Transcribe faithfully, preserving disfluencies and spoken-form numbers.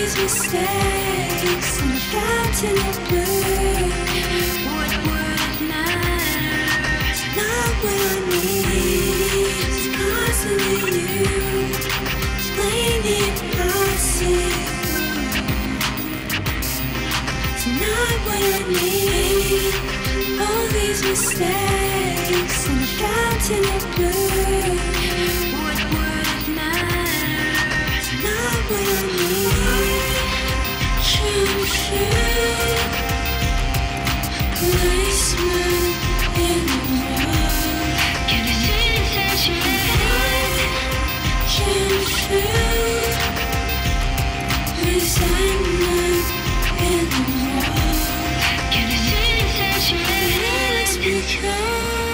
these mistakes in a fountain of blue. What would matter? It's not what I need. It's constantly you. It's plain impossible. It's not what I need. All these mistakes in a fountain of blue. What would matter? It's not what I need. True, true. Policeman in the road. Can you see the sentiment? True, true. Resentment in the road. Can you see the sentiment? It's because